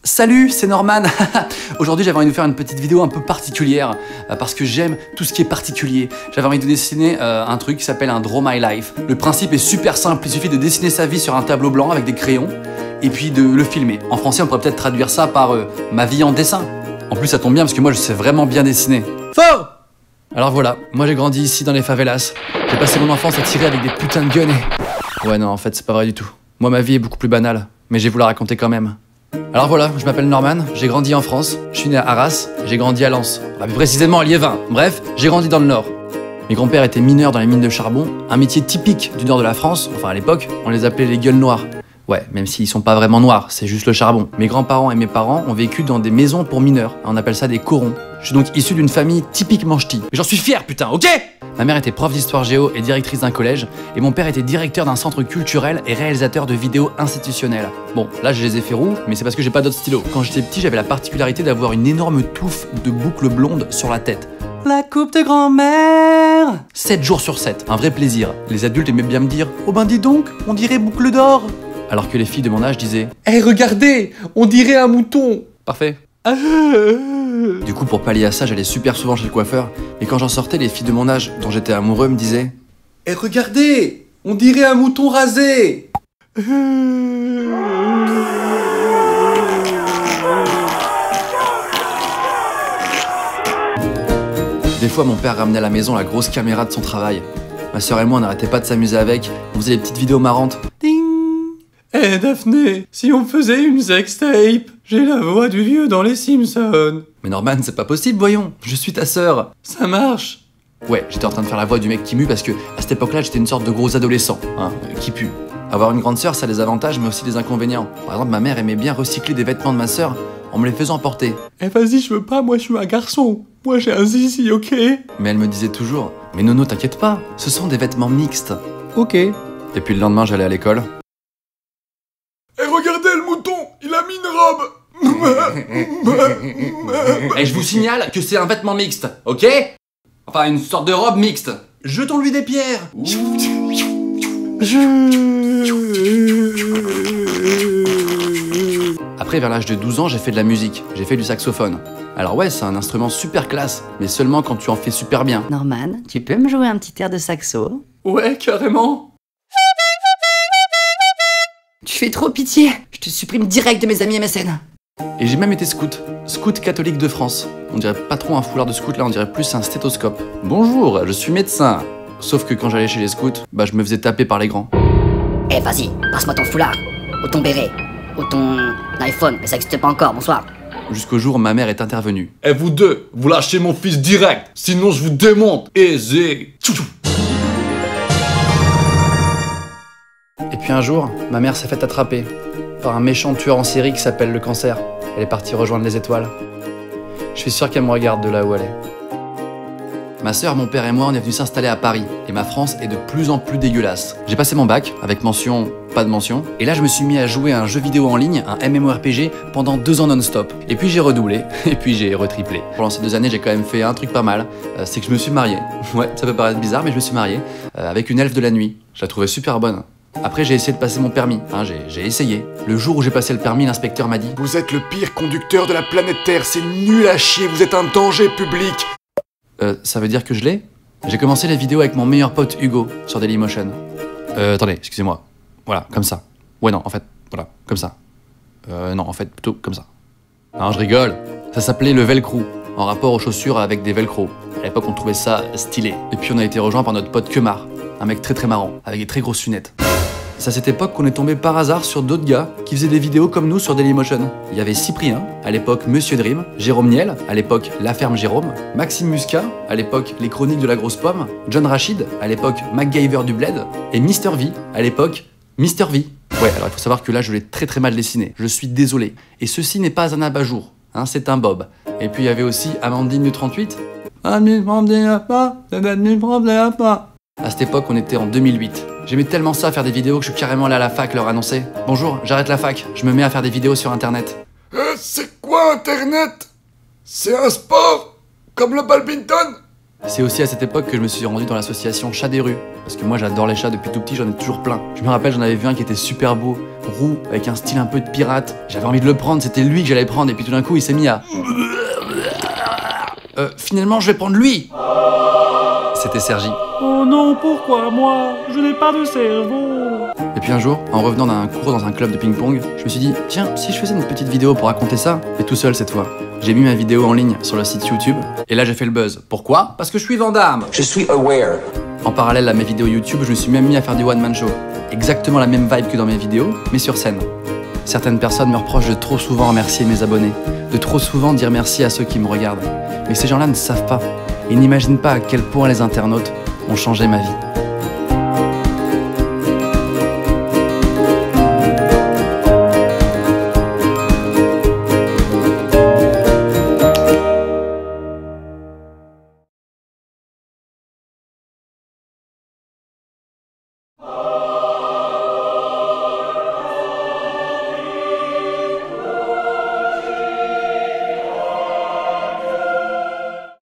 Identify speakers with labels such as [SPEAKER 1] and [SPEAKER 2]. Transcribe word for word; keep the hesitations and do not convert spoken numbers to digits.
[SPEAKER 1] Salut, c'est Norman. Aujourd'hui j'avais envie de vous faire une petite vidéo un peu particulière euh, parce que j'aime tout ce qui est particulier. J'avais envie de dessiner euh, un truc qui s'appelle un Draw My Life. Le principe est super simple, il suffit de dessiner sa vie sur un tableau blanc avec des crayons et puis de le filmer. En français on pourrait peut-être traduire ça par euh, ma vie en dessin. En plus ça tombe bien parce que moi je sais vraiment bien dessiner. Faux! Alors voilà, moi j'ai grandi ici dans les favelas. J'ai passé mon enfance à tirer avec des putains de guns et... Ouais non en fait c'est pas vrai du tout. Moi ma vie est beaucoup plus banale, mais je vais vous la raconter quand même. Alors voilà, je m'appelle Norman, j'ai grandi en France, je suis né à Arras, j'ai grandi à Lens, enfin, plus précisément à Liévin, bref, j'ai grandi dans le Nord. Mes grands-pères étaient mineurs dans les mines de charbon, un métier typique du nord de la France, enfin à l'époque, on les appelait les gueules noires. Ouais, même s'ils sont pas vraiment noirs, c'est juste le charbon. Mes grands-parents et mes parents ont vécu dans des maisons pour mineurs, on appelle ça des corons. Je suis donc issu d'une famille typiquement ch'ti. Mais j'en suis fier putain, ok? Ma mère était prof d'histoire géo et directrice d'un collège, et mon père était directeur d'un centre culturel et réalisateur de vidéos institutionnelles. Bon, là je les ai fait roux, mais c'est parce que j'ai pas d'autres stylos. Quand j'étais petit, j'avais la particularité d'avoir une énorme touffe de boucles blondes sur la tête. La coupe de grand-mère sept jours sur sept, un vrai plaisir. Les adultes aimaient bien me dire « Oh ben dis donc, on dirait boucle d'or !» Alors que les filles de mon âge disaient « Hé, hey, regardez, on dirait un mouton !» Parfait. Du coup, pour pallier à ça, j'allais super souvent chez le coiffeur, et quand j'en sortais, les filles de mon âge, dont j'étais amoureux, me disaient « Hé, hey, regardez, on dirait un mouton rasé !» Des fois, mon père ramenait à la maison la grosse caméra de son travail. Ma soeur et moi, on n'arrêtait pas de s'amuser avec, on faisait des petites vidéos marrantes. Ding!
[SPEAKER 2] Hé hey Daphné, si on faisait une sextape, j'ai la voix du vieux dans les Simpsons.
[SPEAKER 1] Mais Norman, c'est pas possible, voyons, je suis ta sœur.
[SPEAKER 2] Ça marche.
[SPEAKER 1] Ouais, j'étais en train de faire la voix du mec qui mue parce que à cette époque-là, j'étais une sorte de gros adolescent, hein, qui pue. Avoir une grande sœur, ça a des avantages, mais aussi des inconvénients. Par exemple, ma mère aimait bien recycler des vêtements de ma sœur en me les faisant porter.
[SPEAKER 2] Eh hey, vas-y, je veux pas, moi je suis un garçon. Moi j'ai un zizi, ok?
[SPEAKER 1] Mais elle me disait toujours, mais Nono, t'inquiète pas, ce sont des vêtements mixtes.
[SPEAKER 2] Ok.
[SPEAKER 1] Et puis le lendemain, j'allais à l'école.
[SPEAKER 2] Eh hey, regardez le mouton, il a mis une robe.
[SPEAKER 1] Et je vous signale que c'est un vêtement mixte, ok? Enfin, une sorte de robe mixte. Jetons-lui des pierres. Après, vers l'âge de douze ans, j'ai fait de la musique. J'ai fait du saxophone. Alors ouais, c'est un instrument super classe, mais seulement quand tu en fais super bien.
[SPEAKER 3] Norman, tu peux me jouer un petit air de saxo?
[SPEAKER 2] Ouais, carrément.
[SPEAKER 3] Tu fais trop pitié. Je te supprime direct de mes amis M S N.
[SPEAKER 1] Et j'ai même été scout. Scout catholique de France. On dirait pas trop un foulard de scout, là on dirait plus un stéthoscope. Bonjour, je suis médecin. Sauf que quand j'allais chez les scouts, bah je me faisais taper par les grands.
[SPEAKER 4] Eh hey, vas-y, passe-moi ton foulard, ou ton béret, ou ton iPhone, mais ça existe pas encore, bonsoir.
[SPEAKER 1] Jusqu'au jour où ma mère est intervenue.
[SPEAKER 2] Eh hey, vous deux, vous lâchez mon fils direct, sinon je vous démonte. Aisé.
[SPEAKER 1] Et puis un jour, ma mère s'est fait attraper par un méchant tueur en série qui s'appelle le cancer. Elle est partie rejoindre les étoiles. Je suis sûr qu'elle me regarde de là où elle est. Ma sœur, mon père et moi, on est venus s'installer à Paris. Et ma France est de plus en plus dégueulasse. J'ai passé mon bac, avec mention, pas de mention. Et là, je me suis mis à jouer à un jeu vidéo en ligne, un M M O R P G, pendant deux ans non-stop. Et puis j'ai redoublé, et puis j'ai retriplé. Pendant ces deux années, j'ai quand même fait un truc pas mal. Euh, c'est que je me suis marié. Ouais, ça peut paraître bizarre, mais je me suis marié. Euh, avec une elfe de la nuit. Je la trouvais super bonne. Après, j'ai essayé de passer mon permis. Hein, j'ai essayé. Le jour où j'ai passé le permis, l'inspecteur m'a dit «
[SPEAKER 5] Vous êtes le pire conducteur de la planète Terre, c'est nul à chier, vous êtes un danger public !»
[SPEAKER 1] Euh, ça veut dire que je l'ai? J'ai commencé les vidéos avec mon meilleur pote Hugo sur Dailymotion. Euh, attendez, excusez-moi. Voilà, comme ça. Ouais, non, en fait, voilà, comme ça. Euh, non, en fait, plutôt comme ça. Non, je rigole. Ça s'appelait le velcro, en rapport aux chaussures avec des velcro. À l'époque, on trouvait ça stylé. Et puis, on a été rejoint par notre pote Kemar, un mec très très marrant, avec des très grosses lunettes. C'est à cette époque qu'on est tombé par hasard sur d'autres gars qui faisaient des vidéos comme nous sur Dailymotion. Il y avait Cyprien, à l'époque Monsieur Dream, Jérôme Niel, à l'époque La Ferme Jérôme, Maxime Muscat, à l'époque Les Chroniques de la Grosse Pomme, John Rachid, à l'époque MacGyver du Bled, et Mister V, à l'époque Mister V. Ouais, alors il faut savoir que là je l'ai très très mal dessiné, je suis désolé. Et ceci n'est pas un abat-jour, hein, c'est un bob. Et puis il y avait aussi Amandine du trente-huit. À cette époque, on était en deux mille huit. J'aimais tellement ça faire des vidéos que je suis carrément allé à la fac leur annoncer « Bonjour, j'arrête la fac, je me mets à faire des vidéos sur internet. »
[SPEAKER 5] Euh, c'est quoi internet? C'est un sport? Comme le badminton?
[SPEAKER 1] C'est aussi à cette époque que je me suis rendu dans l'association Chat des rues. Parce que moi j'adore les chats depuis tout petit, j'en ai toujours plein. Je me rappelle, j'en avais vu un qui était super beau, roux, avec un style un peu de pirate. J'avais envie de le prendre, c'était lui que j'allais prendre, et puis tout d'un coup il s'est mis à... Euh, finalement je vais prendre lui. C'était Sergi.
[SPEAKER 6] Oh non, pourquoi moi? Je n'ai pas de cerveau.
[SPEAKER 1] Et puis un jour, en revenant d'un cours dans un club de ping-pong, je me suis dit, tiens, si je faisais une petite vidéo pour raconter ça, et tout seul cette fois. J'ai mis ma vidéo en ligne sur le site YouTube, et là j'ai fait le buzz. Pourquoi? Parce que je suis Van Damme.
[SPEAKER 7] Je suis aware.
[SPEAKER 1] En parallèle à mes vidéos YouTube, je me suis même mis à faire du one-man show. Exactement la même vibe que dans mes vidéos, mais sur scène. Certaines personnes me reprochent de trop souvent remercier mes abonnés, de trop souvent dire merci à ceux qui me regardent. Mais ces gens-là ne savent pas, et n'imaginent pas à quel point les internautes ont changé ma vie.